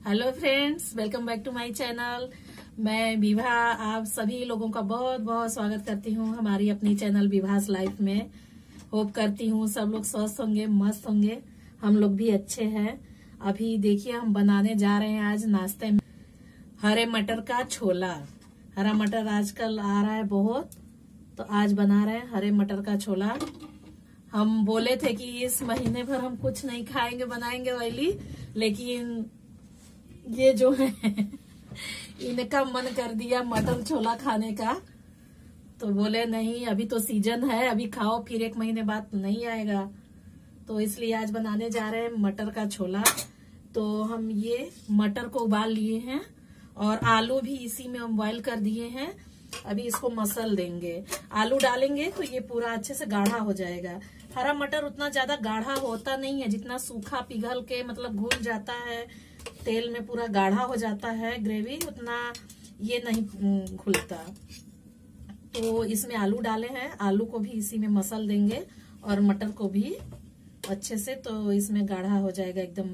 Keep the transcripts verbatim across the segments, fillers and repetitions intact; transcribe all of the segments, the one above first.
Hello friends, welcome back to my channel. मैं विभा आप सभी लोगों का बहुत बहुत स्वागत करती हूँ हमारी अपनी चैनल विभास लाइफ में। होप करती हूँ सब लोग स्वस्थ होंगे, मस्त होंगे। हम लोग भी अच्छे हैं। अभी देखिए हम बनाने जा रहे हैं आज नाश्ते में हरे मटर का छोला। हरा मटर आजकल आ रहा है बहुत, तो आज बना रहे हैं हरे मटर का छोला। हम बोले थे कि इस महीने भर हम कुछ नहीं खाएंगे, बनाएंगे ऑयली, लेकिन ये जो है इनका मन कर दिया मटर छोला खाने का, तो बोले नहीं अभी तो सीजन है, अभी खाओ, फिर एक महीने बाद नहीं आएगा। तो इसलिए आज बनाने जा रहे हैं मटर का छोला। तो हम ये मटर को उबाल लिए हैं और आलू भी इसी में हम बॉईल कर दिए हैं। अभी इसको मसल देंगे। आलू डालेंगे तो ये पूरा अच्छे से गाढ़ा हो जाएगा। हरा मटर उतना ज्यादा गाढ़ा होता नहीं है, जितना सूखा पिघल के मतलब घुल जाता है तेल में, पूरा गाढ़ा हो जाता है ग्रेवी, उतना ये नहीं घुलता। तो इसमें आलू डाले हैं, आलू को भी इसी में मसल देंगे और मटर को भी अच्छे से, तो इसमें गाढ़ा हो जाएगा एकदम।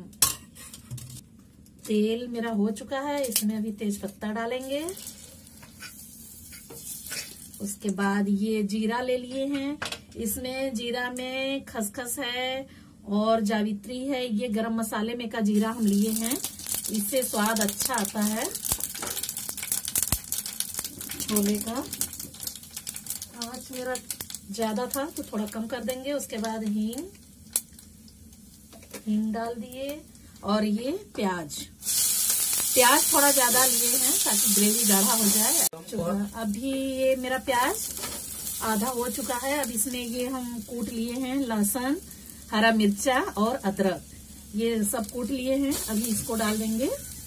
तेल मेरा हो चुका है, इसमें अभी तेज पत्ता डालेंगे। उसके बाद ये जीरा ले लिए हैं, इसमें जीरा में खसखस है और जावित्री है। ये गरम मसाले में का जीरा हम लिए हैं, इससे स्वाद अच्छा आता है छोले का। आँच मेरा ज्यादा था तो थोड़ा कम कर देंगे। उसके बाद हींग हींग डाल दिए और ये प्याज प्याज थोड़ा ज्यादा लिए हैं ताकि ग्रेवी गाढ़ा हो जाए। अभी ये मेरा प्याज आधा हो चुका है। अब इसमें ये हम कूट लिए हैं लहसुन, हरा मिर्चा और अदरक, ये सब कूट लिए हैं। अभी इसको डाल देंगे।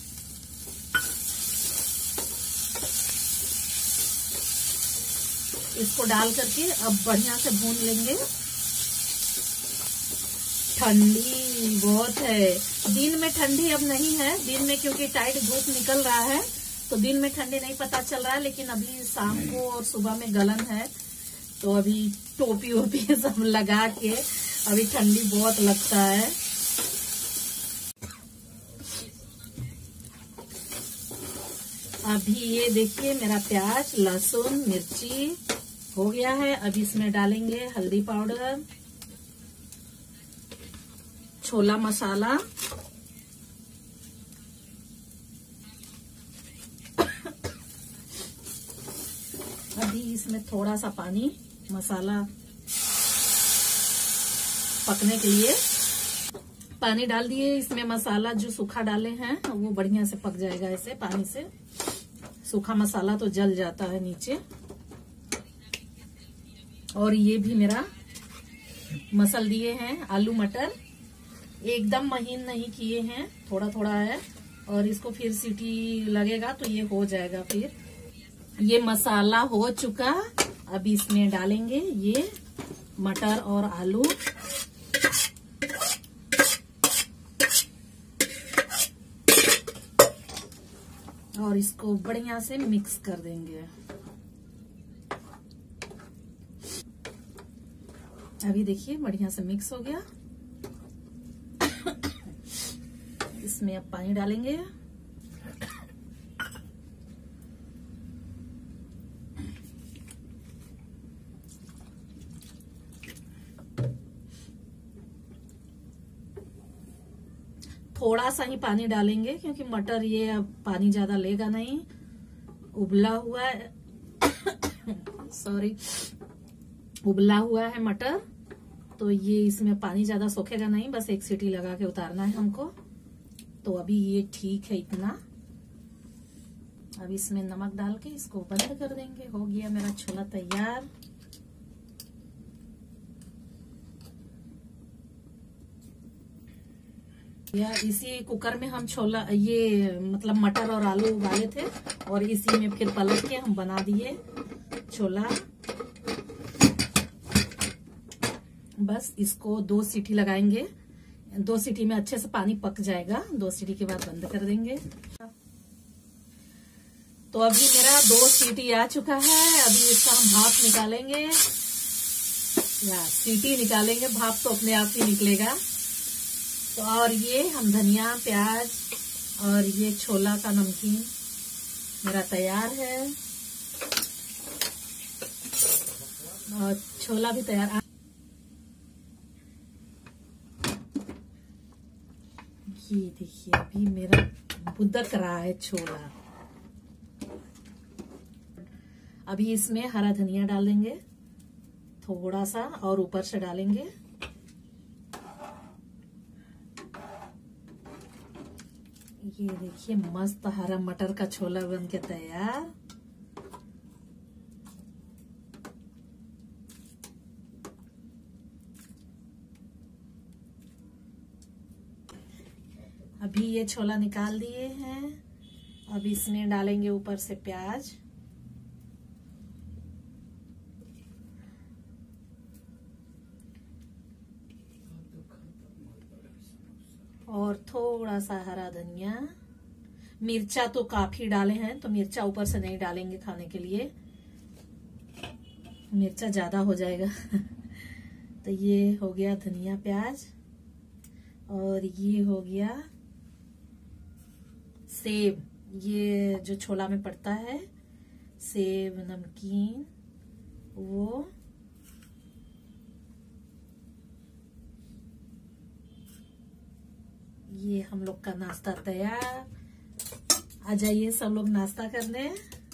इसको डाल करके अब बढ़िया से भून लेंगे। ठंडी बहुत है, दिन में ठंडी अब नहीं है, दिन में क्योंकि टाइट धूप निकल रहा है तो दिन में ठंडी नहीं पता चल रहा है, लेकिन अभी शाम को और सुबह में गलन है, तो अभी टोपी वोपी सब लगा के अभी ठंडी बहुत लगता है। अभी ये देखिए मेरा प्याज, लहसुन, मिर्ची हो गया है। अभी इसमें डालेंगे हल्दी पाउडर, छोला मसाला, अभी इसमें थोड़ा सा पानी, मसाला पकने के लिए पानी डाल दिए। इसमें मसाला जो सूखा डाले हैं वो बढ़िया से पक जाएगा ऐसे पानी से। सूखा मसाला तो जल जाता है नीचे। और ये भी मेरा मसल दिए हैं आलू मटर, एकदम महीन नहीं किए हैं, थोड़ा थोड़ा है। और इसको फिर सीटी लगेगा तो ये हो जाएगा। फिर ये मसाला हो चुका, अभी इसमें डालेंगे ये मटर और आलू। और इसको बढ़िया से मिक्स कर देंगे। अभी देखिए बढ़िया से मिक्स हो गया। इसमें अब पानी डालेंगे। थोड़ा सा ही पानी डालेंगे क्योंकि मटर ये अब पानी ज्यादा लेगा नहीं, उबला हुआ है सॉरी उबला हुआ है मटर, तो ये इसमें पानी ज्यादा सोखेगा नहीं, बस एक सीटी लगा के उतारना है हमको। तो अभी ये ठीक है इतना। अब इसमें नमक डाल के इसको बंद कर देंगे। हो गया मेरा छोला तैयार। या इसी कुकर में हम छोला ये मतलब मटर और आलू उबाले थे और इसी में फिर पलट के हम बना दिए छोला। बस इसको दो सीटी लगाएंगे, दो सीटी में अच्छे से पानी पक जाएगा। दो सीटी के बाद बंद कर देंगे। तो अभी मेरा दो सीटी आ चुका है। अभी इसका हम भाप निकालेंगे या सीटी निकालेंगे, भाप तो अपने आप ही निकलेगा। तो और ये हम धनिया, प्याज और और ये छोला का नमकीन मेरा तैयार है और छोला भी तैयार। ये देखिए अभी मेरा बुदक रहा है छोला। अभी इसमें हरा धनिया डाल देंगे थोड़ा सा और ऊपर से डालेंगे ये देखिए मस्त हरा मटर का छोला बन के तैयार। अभी ये छोला निकाल दिए हैं। अब इसमें डालेंगे ऊपर से प्याज और थोड़ा सा हरा धनिया। मिर्चा तो काफी डाले हैं तो मिर्चा ऊपर से नहीं डालेंगे खाने के लिए, मिर्चा ज्यादा हो जाएगा। तो ये हो गया धनिया प्याज और ये हो गया सेब, ये जो छोला में पड़ता है सेब नमकीन वो। ये हम लोग का नाश्ता तैयार। आ जाइए सब लोग नाश्ता करने।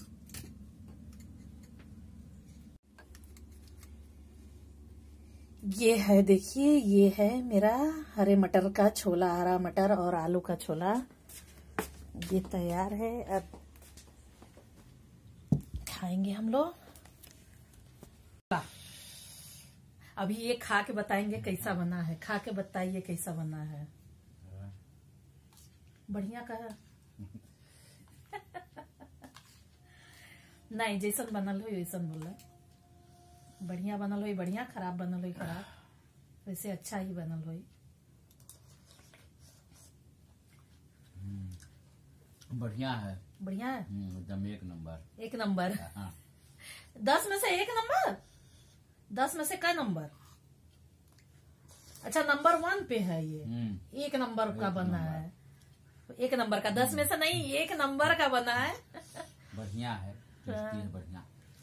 ये है देखिए ये है मेरा हरे मटर का छोला, हरा मटर और आलू का छोला ये तैयार है। अब खाएंगे हम लोग। अभी ये खा के बताएंगे कैसा बना है। खा के बताइए कैसा बना है। बढ़िया कहा नहीं जैसन बनल हो वैसन बोला। बढ़िया बनल हो बढ़िया, खराब बनल हो खराब, वैसे अच्छा ही बनल हो। बढ़िया है, बढ़िया है एकदम एक नंबर। एक नंबर हाँ। दस में से एक नंबर। दस में से क्या नंबर? अच्छा नंबर वन पे है ये। एक नंबर का बना है, एक नंबर का, दस में से नहीं एक नंबर का बना है। बढ़िया है, टेस्टी है, बढ़िया।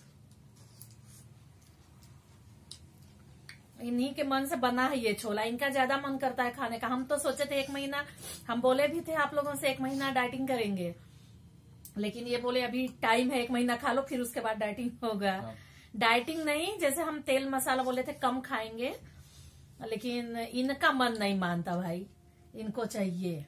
इन्हीं के मन से बना है ये छोला। इनका ज्यादा मन करता है खाने का। हम तो सोचे थे एक महीना, हम बोले भी थे आप लोगों से एक महीना डाइटिंग करेंगे, लेकिन ये बोले अभी टाइम है, एक महीना खा लो फिर उसके बाद डाइटिंग होगा। डाइटिंग नहीं, जैसे हम तेल मसाला बोले थे कम खाएंगे, लेकिन इनका मन नहीं मानता भाई, इनको चाहिए।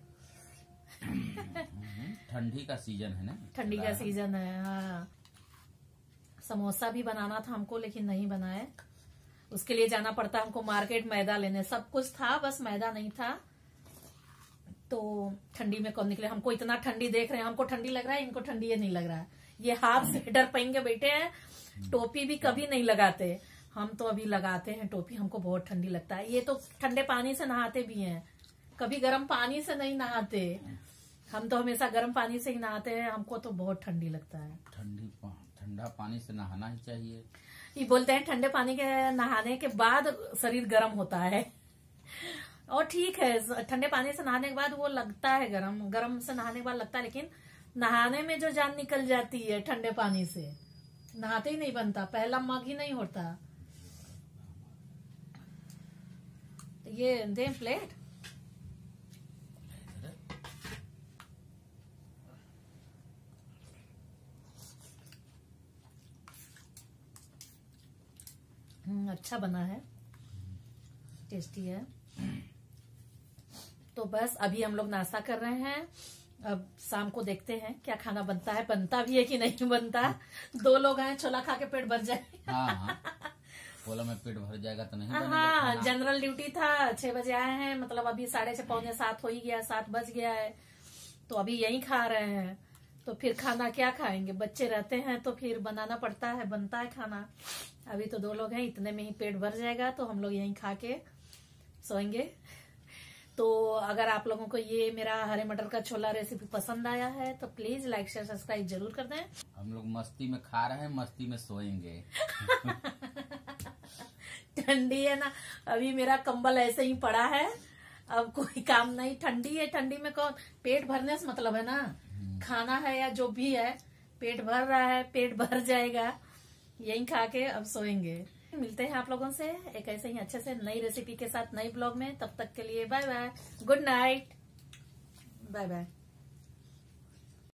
ठंडी का सीजन है ना, ठंडी का सीजन है। हाँ समोसा भी बनाना था हमको लेकिन नहीं बनाए। उसके लिए जाना पड़ता हमको मार्केट मैदा लेने। सब कुछ था बस मैदा नहीं था। तो ठंडी में कौन निकले। हमको इतना ठंडी देख रहे हैं, हमको ठंडी लग रहा है, इनको ठंडी ये नहीं लग रहा है। ये हाफ स्वेटर पहन के बैठे हैं, टोपी भी कभी नहीं लगाते। हम तो अभी लगाते हैं टोपी, हमको बहुत ठंडी लगता है। ये तो ठंडे पानी से नहाते भी हैं, कभी गर्म पानी से नहीं नहाते। हम तो हमेशा गर्म पानी से ही नहाते हैं। हमको तो बहुत ठंडी लगता है। ठंडी ठंडा पानी से नहाना ही चाहिए। ये बोलते हैं ठंडे पानी के नहाने के बाद शरीर गर्म होता है, और ठीक है ठंडे पानी से नहाने के बाद वो लगता है गर्म, गर्म से नहाने के बाद लगता है, लेकिन नहाने में जो जान निकल जाती है ठंडे पानी से, नहाते ही नहीं बनता, पहला मग ही नहीं होता। ये दे प्लेट। अच्छा बना है, टेस्टी है। तो बस अभी हम लोग नाश्ता कर रहे हैं। अब शाम को देखते हैं क्या खाना बनता है, बनता भी है कि नहीं बनता। दो लोग हैं, छोला खा के पेट भर जाए। हाँ, हाँ। छोला में पेट भर जाएगा तो नहीं बनेगा हाँ खाना। जनरल ड्यूटी था, छह बजे आए हैं, मतलब अभी साढ़े छह पौने सात हो ही गया, सात बज गया है। तो अभी यही खा रहे हैं। तो फिर खाना क्या खाएंगे, बच्चे रहते हैं तो फिर बनाना पड़ता है, बनता है खाना। अभी तो दो लोग हैं, इतने में ही पेट भर जाएगा, तो हम लोग यहीं खा के सोएंगे। तो अगर आप लोगों को ये मेरा हरे मटर का छोला रेसिपी पसंद आया है तो प्लीज लाइक शेयर सब्सक्राइब जरूर कर दें। हम लोग मस्ती में खा रहे हैं, मस्ती में सोएंगे। ठंडी है ना, अभी मेरा कंबल ऐसे ही पड़ा है, अब कोई काम नहीं, ठंडी है, ठंडी में कौन पेट भरने से मतलब है ना, खाना है या जो भी है पेट भर रहा है, पेट भर जाएगा, यही खा के अब सोएंगे। मिलते हैं आप लोगों से एक ऐसे ही अच्छे से नई रेसिपी के साथ नई ब्लॉग में। तब तक के लिए bye bye, good night, bye bye.